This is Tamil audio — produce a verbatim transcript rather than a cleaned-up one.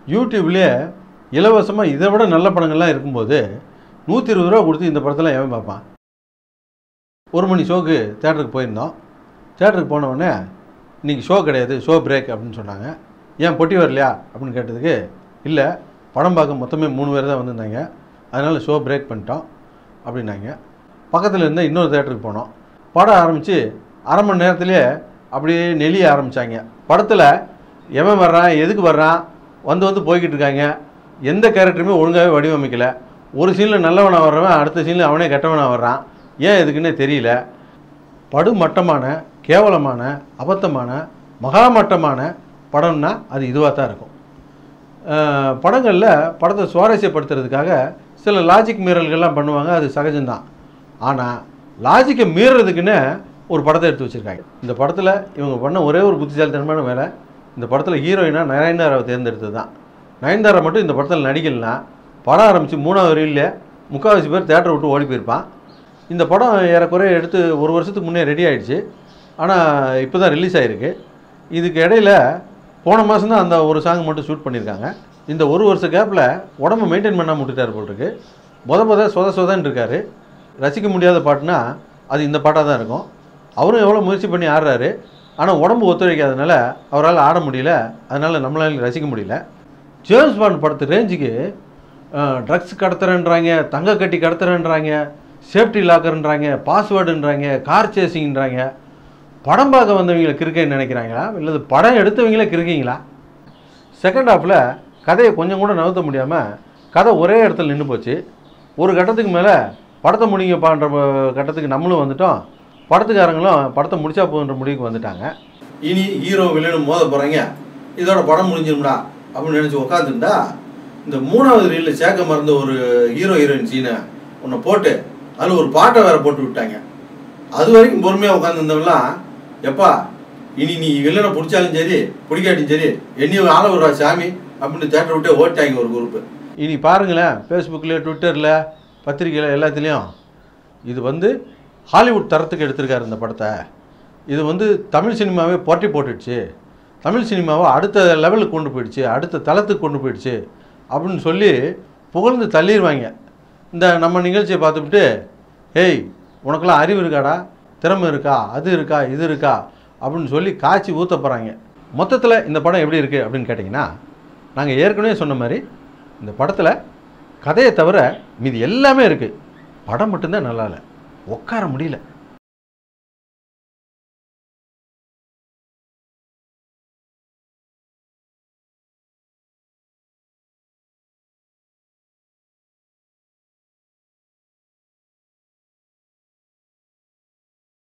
யூடியூப்லேயே இலவசமாக இதை விட நல்ல படங்கள்லாம் இருக்கும்போது நூற்றி இருபது ரூபா கொடுத்து இந்த படத்தெல்லாம் எவன் பார்ப்பான்? ஒரு மணி ஷோக்கு தேட்டருக்கு போயிருந்தோம். தேட்டருக்கு போனவுடனே இன்றைக்கி ஷோ கிடையாது, ஷோ பிரேக் அப்படின்னு சொன்னாங்க. ஏன் பொட்டி வரலையா அப்படின்னு கேட்டதுக்கு, இல்லை படம் பார்க்க மொத்தமே மூணு பேர் தான் வந்திருந்தாங்க, அதனால் ஷோ பிரேக் பண்ணிட்டோம் அப்படின்னாங்க. பக்கத்தில் இருந்தால் இன்னொரு தேட்டருக்கு போனோம். படம் ஆரம்பித்து அரை மணி நேரத்துலேயே அப்படியே நெளிய ஆரம்பித்தாங்க. படத்தில் எவன் வர்றான், எதுக்கு வர்றான், வந்து வந்து போய்கிட்டு இருக்காங்க. எந்த கேரக்டருமே ஒழுங்காகவே வடிவமைக்கலை. ஒரு சீனில் நல்லவனாக வர்றவன் அடுத்த சீனில் அவனே கெட்டவனாக வர்றான். ஏன் எதுக்குன்னே தெரியல. படுமட்டமான, கேவலமான, அபத்தமான, மகாமட்டமான படம்னா அது இதுவாக தான் இருக்கும். படங்களில் படத்தை சுவாரஸ்யப்படுத்துறதுக்காக சில லாஜிக் மீறல்கள்லாம் பண்ணுவாங்க, அது சகஜம்தான். ஆனால் லாஜிக்கை மீறதுக்குன்னு ஒரு படத்தை எடுத்து வச்சுருக்காங்க. இந்த படத்தில் இவங்க பண்ண ஒரே ஒரு புத்திசாலித்தனமான வேலை, இந்த படத்தில் ஹீரோயினாக நயன்தாராவை தேர்ந்தெடுத்தது தான். நயன்தாரா மட்டும் இந்த படத்தில் நடிக்கலைன்னா படம் ஆரம்பித்து மூணாவது ரீல்ல முக்கால்வாசி பேர் தேட்டரை விட்டு ஓடி போயிருப்பான். இந்த படம் ஏறக்குறைய எடுத்து ஒரு வருஷத்துக்கு முன்னே ரெடி ஆகிடுச்சு. ஆனால் இப்போ தான் ரிலீஸ் ஆகிருக்கு. இதுக்கு இடையில் போன மாதம் தான் அந்த ஒரு சாங் மட்டும் ஷூட் பண்ணியிருக்காங்க. இந்த ஒரு வருஷ கேப்பில் உடம்பு மெயின்டைன் பண்ணாமல் விட்டுட்டார் போட்டிருக்கு. மொத மொத சொத சொதன்னு இருக்கார். ரசிக்க முடியாத பாட்டுனா அது இந்த பாட்டாக தான் இருக்கும். அவரும் எவ்வளோ முயற்சி பண்ணி ஆடுறாரு, ஆனால் உடம்பு ஒத்துழைக்காதனால அவரால் ஆட முடியல. அதனால் நம்மளால ரசிக்க முடியல. ஜேம்ஸ் பாண்ட் படத்து ரேஞ்சுக்கு ட்ரக்ஸ் கடத்துறேன்றாங்க, தங்க கட்டி கடத்துறேன்றாங்க, சேஃப்டி லாக்கர்ன்றாங்க, பாஸ்வேர்டுன்றாங்க, கார் சேசிங்ன்றாங்க. படம் பார்க்க வந்தவங்களை கிறுக்கன்னு நினைக்கிறாங்களா, இல்லை படம் எடுத்தவங்களே கிறுக்கீங்களா? செகண்ட் ஹாஃபில் கதையை கொஞ்சம் கூட நகர்த்த முடியாமல் கதை ஒரே இடத்துல நின்று போச்சு. ஒரு கட்டத்துக்கு மேலே படத்தை முடிங்கப்பான்ற கட்டத்துக்கு நம்மளும் வந்துட்டோம், படத்துக்காரங்களும் படத்தை முடிச்சா போகுன்ற முடிவுக்கு வந்துட்டாங்க. இனி ஹீரோ வில்லனும் மோத போகிறாங்க, இதோட படம் முடிஞ்சிடும்டா அப்படின்னு நினச்சி உட்காந்துருந்தா இந்த மூணாவது ரீலில் சேர்க்க மறந்த ஒரு ஹீரோ ஹீரோயின் சீனை ஒன்று போட்டு அதில் ஒரு பாட்டை வேறு போட்டு விட்டாங்க. அது வரைக்கும் பொறுமையாக உட்காந்துருந்தவங்களாம், எப்பா இனி நீ வில்லனை பிடிச்சாலும் சரி பிடிக்காட்டியும் சரி என்னையும் ஆள விடுறா சாமி அப்படின்னு தேட்டரை விட்டே ஓட்டாங்க ஒரு குரூப்பு. இனி பாருங்களேன், ஃபேஸ்புக்கில், ட்விட்டரில், பத்திரிக்கையில் எல்லாத்துலேயும் இது வந்து ஹாலிவுட் தரத்துக்கு எடுத்திருக்காரு இந்த படத்தை. இது வந்து தமிழ் சினிமாவே போட்டி போட்டுடுச்சு, தமிழ் சினிமாவை அடுத்த லெவலுக்கு கொண்டு போயிடுச்சு, அடுத்த தளத்துக்கு கொண்டு போயிடுச்சு அப்படின்னு சொல்லி புகழ்ந்து தள்ளிடுவாங்க. இந்த நம்ம நிகழ்ச்சியை பார்த்துக்கிட்டு, ஏய் உனக்கெல்லாம் அறிவு இருக்காடா, திறமை இருக்கா, அது இருக்கா, இது இருக்கா அப்படின்னு சொல்லி காய்ச்சி ஊற்ற போகிறாங்க. மொத்தத்தில் இந்த படம் எப்படி இருக்குது அப்படின்னு கேட்டிங்கன்னா, நாங்கள் ஏற்கனவே சொன்ன மாதிரி இந்த படத்தில் கதையை தவிர மீதி எல்லாமே இருக்குது. படம் மட்டும்தான் நல்லா இல்லை, உட்கார முடியல.